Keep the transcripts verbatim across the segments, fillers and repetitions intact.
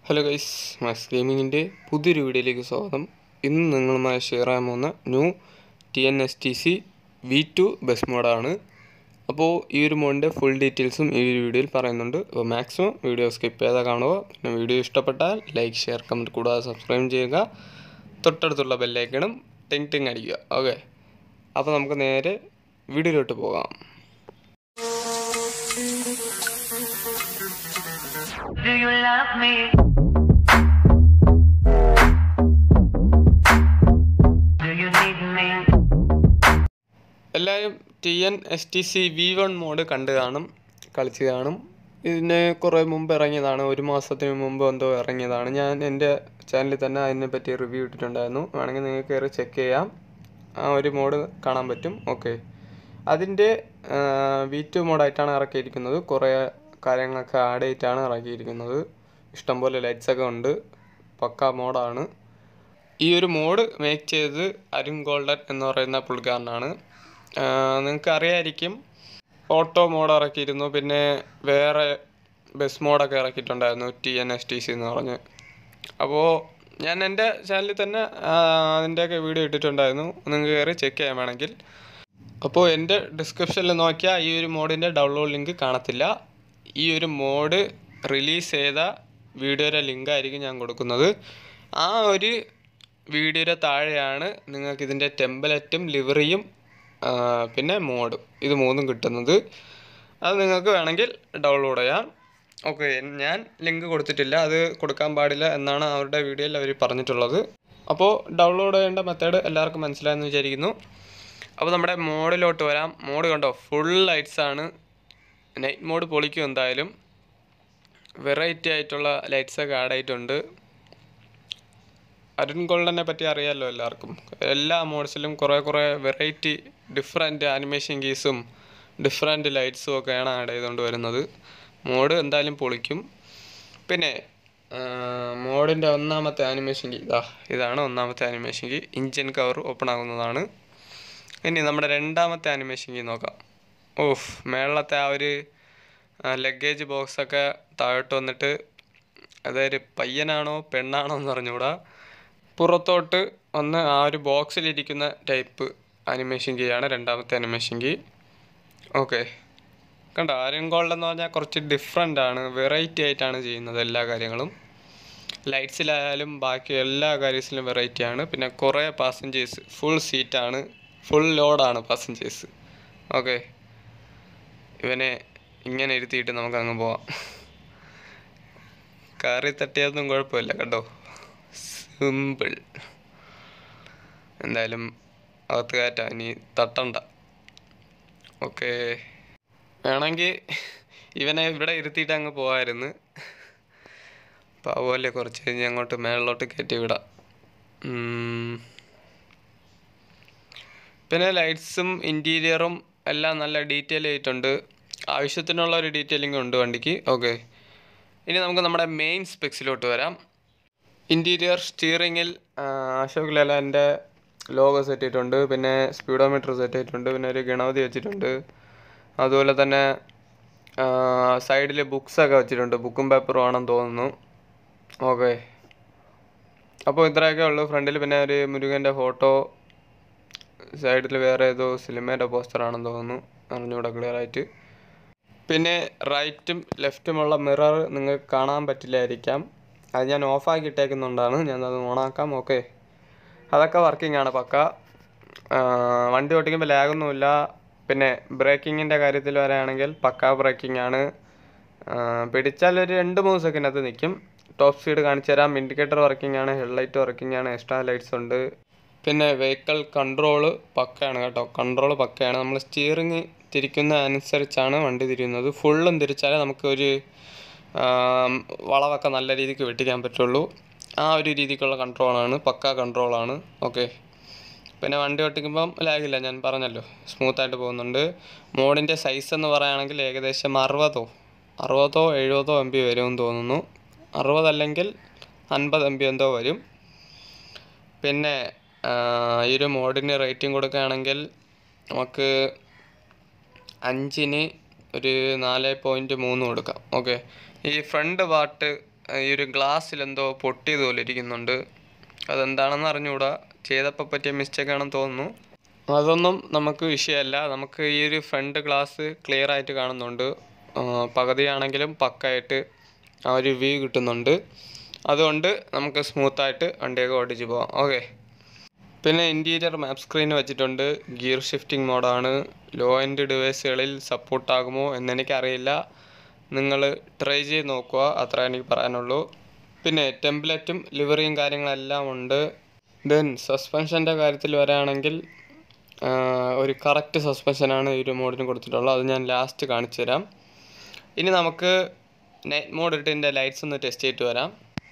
Hello guys, max ഗെയിമിങ്ങിൻ്റെ പുതിയൊരു വീഡിയോയിലേക്ക് സ്വാഗതം. ഇന്ന് നിങ്ങളുമായി ഷെയർ ചെയ്യാൻ പോകുന്ന new T N S T C V two bus മോഡാണ്. അപ്പോൾ ഈ ഒരു മോഡിൻ്റെ ഫുൾ ഡീറ്റെയിൽസും ഈ ഒരു വീഡിയോയിൽ പറയുന്നുണ്ട്. അപ്പോൾ മാക്സിമം വീഡിയോ സ്കിപ്പ് ചെയ്താൽ കാണുക. പിന്നെ വീഡിയോ ഇഷ്ടപ്പെട്ടാൽ ലൈക്ക്, ഷെയർ, കമൻറ്റ് കൂടാതെ സബ്സ്ക്രൈബ് ചെയ്യുക. തൊട്ടടുത്തുള്ള ബെല്ലൈക്കണും ടിങ് ടിങ് അടിക്കുക. ഓക്കെ, അപ്പോൾ നമുക്ക് നേരെ വീഡിയോയിലോട്ട് പോകാം. Do you love me? Do you need me? എല്ലാവരും T N S T C V one mod കണ്ടു കാണും, കളിച്ച് കാണും. ഇതിന് കുറേ മുമ്പ് ഇറങ്ങിയതാണ്, ഒരു മാസത്തിന് മുമ്പ് എന്തോ ഇറങ്ങിയതാണ്. ഞാൻ എൻ്റെ ചാനലിൽ തന്നെ അതിനെ പറ്റി റിവ്യൂ ഇട്ടിട്ടുണ്ടായിരുന്നു. വേണമെങ്കിൽ നിങ്ങൾക്ക് കയറി ചെക്ക് ചെയ്യാം, ആ ഒരു മോഡ് കാണാൻ പറ്റും. ഓക്കെ, അതിൻ്റെ വി ടു മോഡായിട്ടാണ് ഇറക്കിയിരിക്കുന്നത്. കുറേ കാര്യങ്ങളൊക്കെ ആഡ് ചെയ്തിട്ടാണ് ഇറക്കിയിരിക്കുന്നത്. ഇഷ്ടംപോലെ ലൈറ്റ്സൊക്കെ ഉണ്ട്, പക്ക മോഡാണ്. ഈ ഒരു മോഡ് മേക്ക് ചെയ്തത് അരുൺ ഗോൾഡൻ എന്ന് പറയുന്ന പുള്ളിക്കാരനാണ്. നിങ്ങൾക്ക് അറിയായിരിക്കും, ഓട്ടോ മോഡ് ഇറക്കിയിരുന്നു, പിന്നെ വേറെ ബസ് മോഡൊക്കെ ഇറക്കിയിട്ടുണ്ടായിരുന്നു T N S T C എന്ന് പറഞ്ഞ്. അപ്പോൾ ഞാൻ എൻ്റെ ചാനലിൽ തന്നെ അതിൻ്റെയൊക്കെ വീഡിയോ ഇട്ടിട്ടുണ്ടായിരുന്നു, നിങ്ങൾക്ക് കയറി ചെക്ക് ചെയ്യാൻ വേണമെങ്കിൽ. അപ്പോൾ എൻ്റെ ഡിസ്ക്രിപ്ഷനിൽ നോക്കിയാൽ ഈ ഒരു മോഡിൻ്റെ ഡൗൺലോഡ് ലിങ്ക് കാണത്തില്ല. ഈ ഒരു മോഡ് റിലീസ് ചെയ്ത വീഡിയോയുടെ ലിങ്കായിരിക്കും ഞാൻ കൊടുക്കുന്നത്. ആ ഒരു വീഡിയോയുടെ താഴെയാണ് നിങ്ങൾക്ക് ഇതിൻ്റെ ടെംപ്ലേറ്റും ലിവറിയും പിന്നെ മോഡും ഇത് മൂന്നും കിട്ടുന്നത്. അത് നിങ്ങൾക്ക് വേണമെങ്കിൽ ഡൗൺലോഡ് ചെയ്യാം. ഓക്കെ, ഞാൻ ലിങ്ക് കൊടുത്തിട്ടില്ല, അത് കൊടുക്കാൻ പാടില്ല എന്നാണ് അവരുടെ വീഡിയോയിൽ അവർ പറഞ്ഞിട്ടുള്ളത്. അപ്പോൾ ഡൗൺലോഡ് ചെയ്യേണ്ട മെത്തേഡ് എല്ലാവർക്കും മനസ്സിലായെന്ന് വിചാരിക്കുന്നു. അപ്പോൾ നമ്മുടെ മോഡിലോട്ട് വരാം. മോഡ് കണ്ടോ, ഫുൾ ലൈറ്റ്സാണ്. നൈറ്റ് മോഡ് പൊളിക്കും എന്തായാലും. വെറൈറ്റി ആയിട്ടുള്ള ലൈറ്റ്സൊക്കെ ആഡ് ആയിട്ടുണ്ട്. അരുൺ ഗോൾഡനെ പറ്റി അറിയാമല്ലോ എല്ലാവർക്കും. എല്ലാ മോഡ്സിലും കുറേ കുറേ വെറൈറ്റി ഡിഫറെൻറ്റ് ആനിമേഷൻ കീസും ഡിഫറെൻറ്റ് ലൈറ്റ്സും ഒക്കെയാണ് ആഡ് ചെയ്തുകൊണ്ട് വരുന്നത്. മോഡ് എന്തായാലും പൊളിക്കും. പിന്നെ മോഡിൻ്റെ ഒന്നാമത്തെ ആനിമേഷൻ കീ ഇതാ, ഇതാണ് ഒന്നാമത്തെ animation key. Engine cover open ആകുന്നതാണ്. ഇനി നമ്മുടെ രണ്ടാമത്തെ ആനിമേഷൻ കീ നോക്കാം. ഓഫ്, മേളത്തെ ആ ഒരു ലഗേജ് ബോക്സൊക്കെ താഴോട്ട് വന്നിട്ട് അതൊരു പയ്യനാണോ പെണ്ണാണോ എന്ന് പറഞ്ഞുകൂടാ, പുറത്തോട്ട് വന്ന് ആ ഒരു ബോക്സിലിരിക്കുന്ന ടൈപ്പ് ആനിമേഷൻ കീയാണ് രണ്ടാമത്തെ ആനിമേഷൻ കീ. ഓക്കെ, കണ്ടോ, അരുൺ ഗോൾഡ് എന്ന് പറഞ്ഞാൽ കുറച്ച് ഡിഫറെൻ്റ് ആണ്, വെറൈറ്റി ആയിട്ടാണ് ചെയ്യുന്നത് എല്ലാ കാര്യങ്ങളും. ലൈറ്റ്സിലായാലും ബാക്കി എല്ലാ കാര്യത്തിലും വെറൈറ്റിയാണ്. പിന്നെ കുറേ പാസഞ്ചേഴ്സ്, ഫുൾ സീറ്റാണ്, ഫുൾ ലോഡാണ് പാസഞ്ചേഴ്സ്. ഓക്കെ, ഇവനെ ഇങ്ങനെ ഇരുത്തിയിട്ട് നമുക്ക് അങ്ങ് പോവാം. കയറി തട്ടിയതൊന്നും കുഴപ്പമില്ല കേട്ടോ, സിമ്പിൾ. എന്തായാലും അകത്ത് കയറ്റാം, ഇനി തട്ടണ്ട. ഓക്കെ, വേണമെങ്കിൽ ഇവനെ ഇവിടെ ഇരുത്തിയിട്ട് അങ്ങ് പോകാമായിരുന്നു. പാവല്ലേ, കുറച്ച് കഴിഞ്ഞ് അങ്ങോട്ട് മേളിലോട്ട് കയറ്റി വിടാം. പിന്നെ ലൈറ്റ്സും ഇൻറ്റീരിയറും എല്ലാം നല്ല ഡീറ്റെയിൽ ആയിട്ടുണ്ട്. ആവശ്യത്തിനുള്ള ഒരു ഡീറ്റെയിലിംഗ് ഉണ്ട് വണ്ടിക്ക്. ഓക്കെ, ഇനി നമുക്ക് നമ്മുടെ മെയിൻ സ്പെക്സിലോട്ട് വരാം. ഇൻറ്റീരിയർ സ്റ്റിയറിങ്ങിൽ അശോക് ലേലാൻ്റെ ലോഗോ സെറ്റ് ചെയ്തിട്ടുണ്ട്. പിന്നെ സ്പീഡോമീറ്റർ സെറ്റ് ചെയ്തിട്ടുണ്ട്. പിന്നെ ഒരു ഗണപതി വെച്ചിട്ടുണ്ട്. അതുപോലെ തന്നെ സൈഡിൽ ബുക്സൊക്കെ വെച്ചിട്ടുണ്ട്, ബുക്കും പേപ്പറും ആണെന്ന് തോന്നുന്നു. ഓക്കെ, അപ്പോൾ ഇത്രയൊക്കെ ഉള്ളൂ ഫ്രണ്ടിൽ. പിന്നെ ഒരു മുരുകൻ്റെ ഫോട്ടോ, സൈഡിൽ വേറെ ഏതോ സിനിമയുടെ പോസ്റ്ററാണെന്ന് തോന്നുന്നു, അറിഞ്ഞൂടെ ക്ലിയർ ആയിട്ട്. പിന്നെ റൈറ്റും ലെഫ്റ്റുമുള്ള മിറർ നിങ്ങൾക്ക് കാണാൻ പറ്റില്ലായിരിക്കാം, അത് ഞാൻ ഓഫാക്കി ഇട്ടേക്കുന്നുണ്ടാണ്. ഞാനത് ഓണാക്കാം. ഓക്കെ, അതൊക്കെ വർക്കിംഗ് ആണ് പക്ക. വണ്ടി ഓടിക്കുമ്പോൾ ലാഗൊന്നുമില്ല. പിന്നെ ബ്രേക്കിങ്ങിൻ്റെ കാര്യത്തിൽ വരികയാണെങ്കിൽ പക്ക ബ്രേക്കിംഗ് ആണ്. പിടിച്ചാൽ ഒരു രണ്ട് മൂന്ന് സെക്കൻഡിനകത്ത് നിൽക്കും. ടോപ്പ് സ്പീഡ് കാണിച്ചു തരാം. ഇൻഡിക്കേറ്റർ വർക്കിംഗ് ആണ്, ഹെഡ്ലൈറ്റ് വർക്കിംഗ് ആണ്, എക്സ്ട്രാ ലൈറ്റ്സ് ഉണ്ട്. പിന്നെ വെഹിക്കിൾ കൺട്രോള് പക്കയാണ് കേട്ടോ, കൺട്രോൾ പക്കയാണ്. നമ്മൾ സ്റ്റിയറിങ് തിരിക്കുന്ന അനുസരിച്ചാണ് വണ്ടി തിരിയുന്നത്. ഫുള്ളും തിരിച്ചാലേ നമുക്കൊരു വളവൊക്കെ നല്ല രീതിക്ക് വെട്ടിക്കാൻ പറ്റുള്ളൂ. ആ ഒരു രീതിക്കുള്ള കൺട്രോളാണ്, പക്ക കൺട്രോളാണ്. ഓക്കെ, പിന്നെ വണ്ടി ഓട്ടിക്കുമ്പം ലാഗില്ല, ഞാൻ പറഞ്ഞല്ലോ, സ്മൂത്തായിട്ട് പോകുന്നുണ്ട്. മോഡിൻ്റെ സൈസ് എന്ന് പറയുകയാണെങ്കിൽ ഏകദേശം അറുപതോ അറുപതോ എഴുപതോ എം ബി വരുമെന്ന് തോന്നുന്നു. അറുപതല്ലെങ്കിൽ അൻപത് എം ബി എന്തോ വരും. പിന്നെ ഈ ഒരു മോഡിന് റേറ്റിംഗ് കൊടുക്കുകയാണെങ്കിൽ നമുക്ക് അഞ്ചിന് ഒരു നാല് പോയിൻറ്റ് മൂന്ന് കൊടുക്കാം. ഓക്കെ, ഈ ഫ്രണ്ട് പാർട്ട് ഈ ഒരു ഗ്ലാസ്സിൽ എന്തോ പൊട്ടിയതുപോലെ ഇരിക്കുന്നുണ്ട്. അതെന്താണെന്ന് അറിഞ്ഞുകൂടാ, ചെയ്തപ്പോൾ പറ്റിയ മിസ്റ്റേക്കാണെന്ന് തോന്നുന്നു. അതൊന്നും നമുക്ക് വിഷയമല്ല. നമുക്ക് ഈ ഒരു ഫ്രണ്ട് ഗ്ലാസ് ക്ലിയർ ആയിട്ട് കാണുന്നുണ്ട്. പകുതിയാണെങ്കിലും പക്കായിട്ട് ആ ഒരു വ്യൂ കിട്ടുന്നുണ്ട്. അതുകൊണ്ട് നമുക്ക് സ്മൂത്തായിട്ട് വണ്ടിയൊക്കെ ഓടിച്ച് പോകാം. ഓക്കെ. പിന്നെ ഇൻറ്റീരിയർ മാപ്പ് സ്ക്രീൻ വെച്ചിട്ടുണ്ട്. ഗിയർ ഷിഫ്റ്റിംഗ് മോഡാണ്. ലോ എൻഡ് ഡിവൈസുകളിൽ സപ്പോർട്ടാകുമോ എന്നെനിക്കറിയില്ല. നിങ്ങൾ ട്രൈ ചെയ്ത് നോക്കുക, അത്ര എനിക്ക് പറയാനുള്ളൂ. പിന്നെ ടെംപ്ലേറ്റും ലിവറിയും കാര്യങ്ങളെല്ലാം ഉണ്ട്. ദെൻ സസ്പെൻഷൻ്റെ കാര്യത്തിൽ വരാണെങ്കിൽ ഒരു കറക്റ്റ് സസ്പെൻഷനാണ് ഈ ഒരു മോഡിന് കൊടുത്തിട്ടുള്ളത്. അത് ഞാൻ ലാസ്റ്റ് കാണിച്ചു തരാം. ഇനി നമുക്ക് നൈറ്റ് മോഡ് ഇട്ട് ഇതിൻ്റെ ലൈറ്റ്സ് ഒന്ന് ടെസ്റ്റ് ചെയ്തിട്ട് വരാം.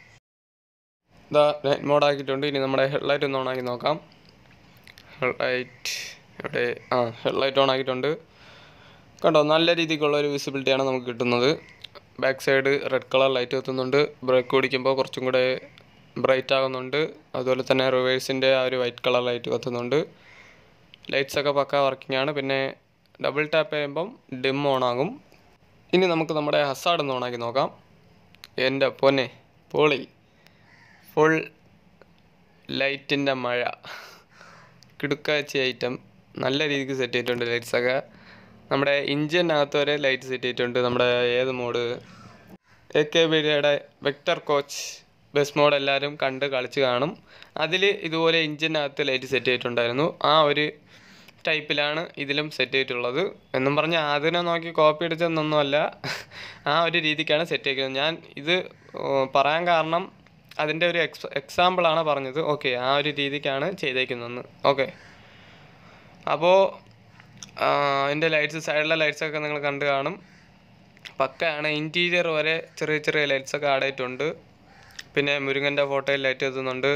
ഇതാ നൈറ്റ് മോഡ് ആക്കിയിട്ടുണ്ട്. ഇനി നമ്മുടെ ഹെഡ്ലൈറ്റ് ഒന്ന് ഓൺ ആക്കി നോക്കാം. ഹെഡ്ലൈറ്റ് ഇവിടെ ആ ഹെഡ്ലൈറ്റ് ഓൺ ആക്കിയിട്ടുണ്ട്. കണ്ടോ, നല്ല രീതിക്കുള്ള ഒരു വിസിബിലിറ്റിയാണ് നമുക്ക് കിട്ടുന്നത്. Back side red colour light എത്തുന്നുണ്ട്. ബ്രേക്ക് ഓടിക്കുമ്പോൾ കുറച്ചും കൂടെ ബ്രൈറ്റ് ആകുന്നുണ്ട്. അതുപോലെ തന്നെ റിവേഴ്സിൻ്റെ ആ ഒരു വൈറ്റ് കളർ ലൈറ്റ് കത്തുന്നുണ്ട്. ലൈറ്റ്സൊക്കെ പക്ക വർക്കിംഗ് ആണ്. പിന്നെ ഡബിൾ ടാപ്പ് ചെയ്യുമ്പം ഡിം ഓൺ ആകും. ഇനി നമുക്ക് നമ്മുടെ ഹസാർഡ് ഒന്ന് ഓണാക്കി നോക്കാം. എൻ്റെ പൊന്നെ പൊളി, ഫുൾ ലൈറ്റിൻ്റെ മഴ, കിടുക്കാച്ചി ഐറ്റം. നല്ല രീതിക്ക് സെറ്റ് ചെയ്തിട്ടുണ്ട് ലൈറ്റ്സൊക്കെ. നമ്മുടെ ഇഞ്ചിനകത്ത് വരെ ലൈറ്റ് സെറ്റ് ചെയ്തിട്ടുണ്ട്. നമ്മുടെ ഏത് മോഡ്, എ കെ ബിയുടെ വെക്ടർ കോച്ച് ബസ് മോഡ് എല്ലാവരും കണ്ട് കളിച്ച് കാണും. അതിൽ ഇതുപോലെ ഇഞ്ചിനകത്ത് ലൈറ്റ് സെറ്റ് ചെയ്തിട്ടുണ്ടായിരുന്നു. ആ ഒരു ടൈപ്പിലാണ് ഇതിലും സെറ്റ് ചെയ്തിട്ടുള്ളത്. എന്നും പറഞ്ഞാൽ അതിനെ നോക്കി കോപ്പി അടിച്ചതൊന്നുമല്ല, ആ ഒരു രീതിക്കാണ് സെറ്റ് ചെയ്തിരിക്കുന്നത്. ഞാൻ ഇത് പറയാൻ കാരണം അതിൻ്റെ ഒരു എക്സ് എക്സാമ്പിളാണ് പറഞ്ഞത്. ഓക്കെ, ആ ഒരു രീതിക്കാണ് ചെയ്തേക്കുന്നതെന്ന്. ഓക്കെ, അപ്പോൾ അതിൻ്റെ ലൈറ്റ്സ്, സൈഡിലെ ലൈറ്റ്സൊക്കെ നിങ്ങൾ കണ്ട് കാണും. പക്കയാണ്. ഇൻറ്റീരിയർ വരെ ചെറിയ ചെറിയ ലൈറ്റ്സൊക്കെ ആഡ് ആയിട്ടുണ്ട്. പിന്നെ മുരുകൻ്റെ ഫോട്ടോയിൽ ലൈറ്റ് എത്തുന്നുണ്ട്.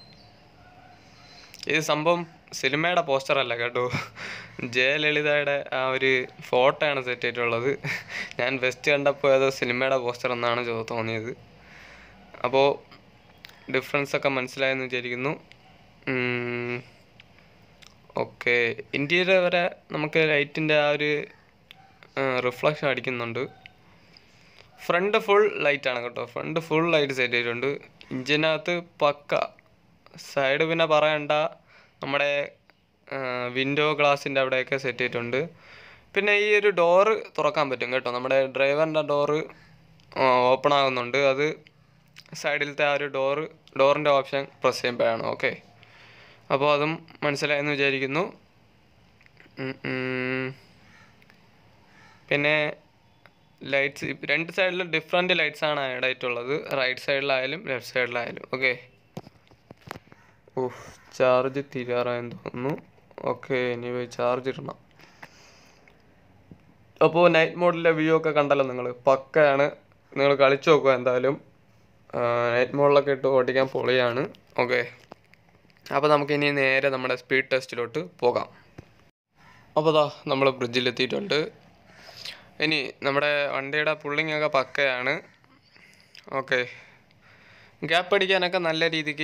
ഇത് സംഭവം സിനിമയുടെ പോസ്റ്ററല്ല കേട്ടോ, ജയലളിതയുടെ ആ ഒരു ഫോട്ടോയാണ് സെറ്റ് ചെയ്തിട്ടുള്ളത്. ഞാൻ ഫസ്റ്റ് കണ്ടപ്പോൾ ഏതോ സിനിമയുടെ പോസ്റ്റർ എന്നാണ് തോന്നിയത്. അപ്പോൾ ഡിഫറൻസൊക്കെ മനസ്സിലായെന്ന് വിചാരിക്കുന്നു. ഓക്കെ, ഇൻറ്റീരിയർ വരെ നമുക്ക് ലൈറ്റിൻ്റെ ആ ഒരു റിഫ്ലക്ഷൻ അടിക്കുന്നുണ്ട്. ഫ്രണ്ട് ഫുൾ ലൈറ്റാണ് കേട്ടോ, ഫ്രണ്ട് ഫുൾ ലൈറ്റ് സെറ്റ് ചെയ്തിട്ടുണ്ട്. ഇഞ്ചിനകത്ത് പക്ക. സൈഡ് പിന്നെ പറയണ്ട, നമ്മുടെ വിൻഡോ ഗ്ലാസിൻ്റെ അവിടെയൊക്കെ സെറ്റ് ചെയ്തിട്ടുണ്ട്. പിന്നെ ഈ ഒരു ഡോറ് തുറക്കാൻ പറ്റും കേട്ടോ, നമ്മുടെ ഡ്രൈവറിൻ്റെ ഡോറ് ഓപ്പൺ ആകുന്നുണ്ട്. അത് സൈഡിലത്തെ ആ ഒരു ഡോറ് ഡോറിൻ്റെ ഓപ്ഷൻ പ്രസ് ചെയ്യുമ്പോഴാണ്. ഓക്കെ, അപ്പോൾ അതും മനസ്സിലായെന്ന് വിചാരിക്കുന്നു. പിന്നെ ലൈറ്റ്സ് രണ്ട് സൈഡിലും ഡിഫറെൻറ്റ് ലൈറ്റ്സാണ് ആഡ് ആയിട്ടുള്ളത്, റൈറ്റ് സൈഡിലായാലും ലെഫ്റ്റ് സൈഡിലായാലും. ഓക്കെ, ഓഹ് ചാർജ് തീരാറായെന്ന് തോന്നുന്നു. ഓക്കെ, ഇനി പോയി ചാർജ് ഇടണം. അപ്പോൾ നൈറ്റ് മോഡിലെ വ്യൂ ഒക്കെ കണ്ടല്ലോ നിങ്ങൾ, പക്കയാണ്. നിങ്ങൾ കളിച്ച് നോക്കുക എന്തായാലും. നൈറ്റ് മോഡിലൊക്കെ ഇട്ട് ഓടിക്കാൻ പൊളിയാണ്. ഓക്കെ, അപ്പോൾ നമുക്കിനി നേരെ നമ്മുടെ സ്പീഡ് ടെസ്റ്റിലോട്ട് പോകാം. അപ്പോൾ ദാ നമ്മൾ ബ്രിഡ്ജിലെത്തിയിട്ടുണ്ട്. ഇനി നമ്മുടെ വണ്ടിയുടെ പുള്ളിങ് ഒക്കെ പക്കയാണ്. ഓക്കെ, ഗ്യാപ്പ് അടിക്കാനൊക്കെ നല്ല രീതിക്ക്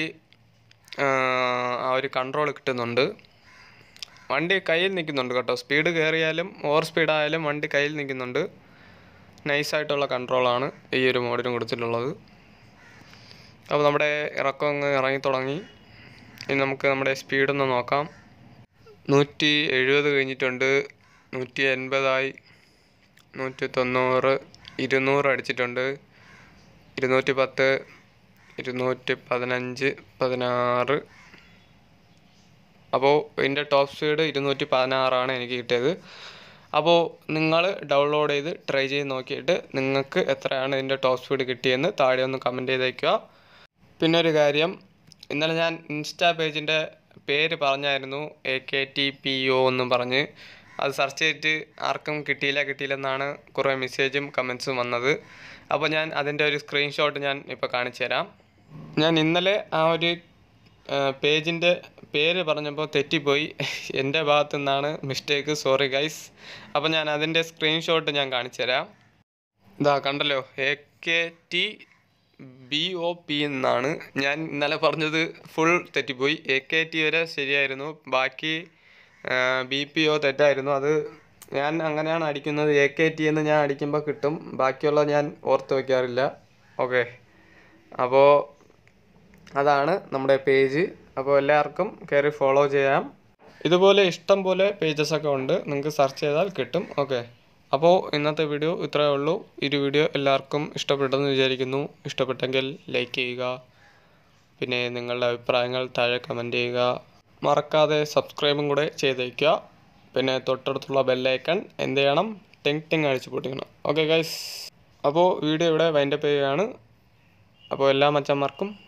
ആ ഒരു കൺട്രോൾ കിട്ടുന്നുണ്ട്. വണ്ടി കയ്യിൽ നിൽക്കുന്നുണ്ട് കേട്ടോ. സ്പീഡ് കയറിയാലും ഓവർ സ്പീഡായാലും വണ്ടി കയ്യിൽ നിൽക്കുന്നുണ്ട്. നൈസായിട്ടുള്ള കൺട്രോളാണ് ഈ ഒരു മോഡിനും കൊടുത്തിട്ടുള്ളത്. അപ്പോൾ നമ്മുടെ ഇറക്കം അങ്ങ് ഇറങ്ങി തുടങ്ങി. ഇനി നമുക്ക് നമ്മുടെ സ്പീഡൊന്ന് നോക്കാം. നൂറ്റി എഴുപത് കഴിഞ്ഞിട്ടുണ്ട്, നൂറ്റി എൺപതായി, നൂറ്റി തൊണ്ണൂറ്, ഇരുന്നൂറ് അടിച്ചിട്ടുണ്ട്, ഇരുന്നൂറ്റി പത്ത്, ഇരുന്നൂറ്റി പതിനഞ്ച്, പതിനാറ്. അപ്പോൾ ഇതിൻ്റെ ടോപ്പ് സ്പീഡ് ഇരുന്നൂറ്റി പതിനാറാണ് എനിക്ക് കിട്ടിയത്. അപ്പോൾ നിങ്ങൾ ഡൗൺലോഡ് ചെയ്ത് ട്രൈ ചെയ്ത് നോക്കിയിട്ട് നിങ്ങൾക്ക് എത്രയാണ് ഇതിൻ്റെ ടോപ്പ് സ്പീഡ് കിട്ടിയെന്ന് താഴെ ഒന്ന് കമൻറ്റ് ചെയ്തേക്കുക. പിന്നെ ഒരു കാര്യം, ഇന്നലെ ഞാൻ ഇൻസ്റ്റാ പേജിൻ്റെ പേര് പറഞ്ഞായിരുന്നു, A K T P O എന്നും പറഞ്ഞ്. അത് സെർച്ച് ചെയ്തിട്ട് ആർക്കും കിട്ടിയില്ല കിട്ടിയില്ലെന്നാണ് കുറേ മെസ്സേജും കമൻസും വന്നത്. അപ്പോൾ ഞാൻ അതിൻ്റെ ഒരു സ്ക്രീൻഷോട്ട് ഞാൻ ഇപ്പോൾ കാണിച്ചു തരാം. ഞാൻ ഇന്നലെ ആ ഒരു പേജിൻ്റെ പേര് പറഞ്ഞപ്പോൾ തെറ്റിപ്പോയി, എൻ്റെ ഭാഗത്തു നിന്നാണ് മിസ്റ്റേക്ക്, സോറി ഗൈസ്. അപ്പോൾ ഞാൻ അതിൻ്റെ സ്ക്രീൻഷോട്ട് ഞാൻ കാണിച്ചു തരാം. ഇതാ കണ്ടല്ലോ, A K T B O P എന്നാണ് ഞാൻ ഇന്നലെ പറഞ്ഞത്. ഫുൾ തെറ്റിപ്പോയി. എ കെ ടി വരെ ശരിയായിരുന്നു, ബാക്കി ബി പി ഒ തെറ്റായിരുന്നു. അത് ഞാൻ അങ്ങനെയാണ് അടിക്കുന്നത്, എ കെ ടി എന്ന് ഞാൻ അടിക്കുമ്പോൾ കിട്ടും, ബാക്കിയുള്ള ഞാൻ ഓർത്ത് വയ്ക്കാറില്ല. ഓക്കെ, അപ്പോൾ അതാണ് നമ്മുടെ പേജ്. അപ്പോൾ എല്ലാവർക്കും കയറി ഫോളോ ചെയ്യാം. ഇതുപോലെ ഇഷ്ടം പോലെ പേജസൊക്കെ ഉണ്ട്, നിങ്ങൾക്ക് സെർച്ച് ചെയ്താൽ കിട്ടും. ഓക്കെ, അപ്പോൾ ഇന്നത്തെ വീഡിയോ ഇത്രയേ ഉള്ളൂ. ഈ വീഡിയോ എല്ലാവർക്കും ഇഷ്ടപ്പെട്ടെന്ന് വിചാരിക്കുന്നു. ഇഷ്ടപ്പെട്ടെങ്കിൽ ലൈക്ക് ചെയ്യുക, പിന്നെ നിങ്ങളുടെ അഭിപ്രായങ്ങൾ താഴെ കമൻറ്റ് ചെയ്യുക. മറക്കാതെ സബ്സ്ക്രൈബും കൂടെ ചെയ്തേക്കുക. പിന്നെ തൊട്ടടുത്തുള്ള ബെല്ലൈക്കൺ എന്ത് ചെയ്യണം, ടിങ് ടിങ് അടിച്ച് പൊട്ടിക്കണം. ഓക്കെ ഗൈസ്, അപ്പോൾ വീഡിയോ ഇവിടെ വൈൻഡപ്പ് ചെയ്യുകയാണ്. അപ്പോൾ എല്ലാ മച്ചന്മാർക്കും